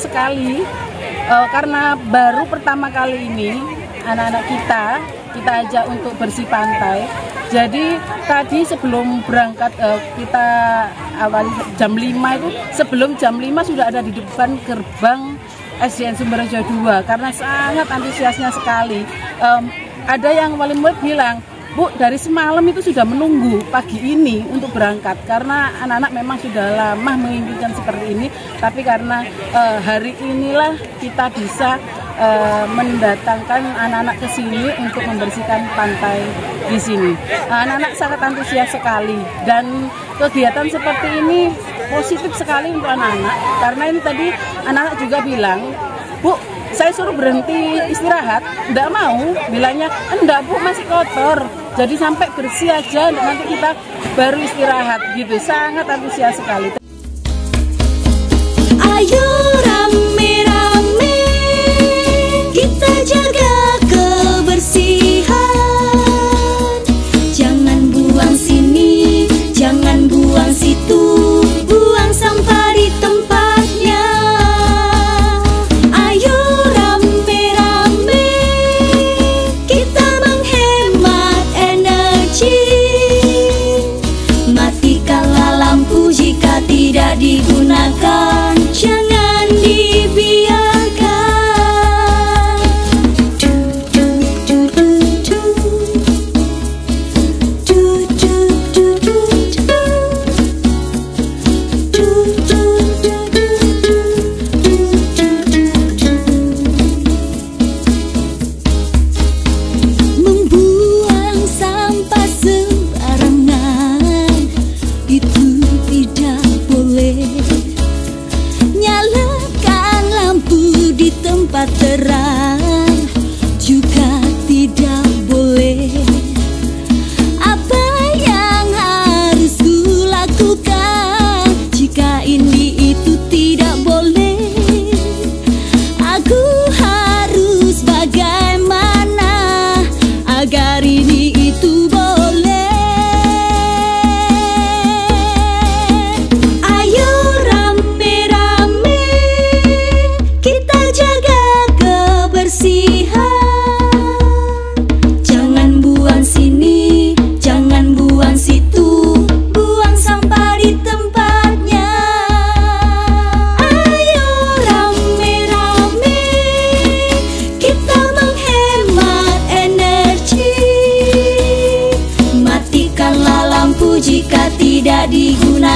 sekali karena baru pertama kali ini anak-anak kita ajak untuk bersih pantai. Jadi tadi sebelum berangkat kita awali jam 5 itu, sebelum jam 5 sudah ada di depan gerbang SDN Sumberjo 2 karena sangat antusiasnya sekali. Ada yang wali murid bilang, Bu, dari semalam itu sudah menunggu pagi ini untuk berangkat karena anak-anak memang sudah lama menginginkan seperti ini, tapi karena hari inilah kita bisa mendatangkan anak-anak ke sini untuk membersihkan pantai di sini. Anak-anak sangat antusias sekali dan kegiatan seperti ini positif sekali untuk anak-anak karena ini tadi anak-anak juga bilang, Bu, saya suruh berhenti istirahat, enggak mau, bilangnya enggak Bu, masih kotor, jadi sampai bersih aja nanti kita baru istirahat gitu. Sangat antusias sekali. Ayo rame-rame kita jaga kebersihan, jangan buang sini, jangan buang situ, buang sampah di tempatnya. Ayo rame-rame kita menghemat energi, matikanlah lampu jika tidak digunakan, jangan dibiarkan. Membuang sampah sembarangan itu tidak boleh. Nyalakan lampu di tempat terang juga tidak boleh. Apa yang harus kulakukan jika ini itu tidak boleh? Aku harus bagaimana agar ini itu boleh? Ayo rame-rame kita jaga kebersihan, jangan buang sini, jangan buang situ, buang sampah di tempatnya. Ayo rame-rame kita menghemat energi, matikanlah lampu jika tidak digunakan,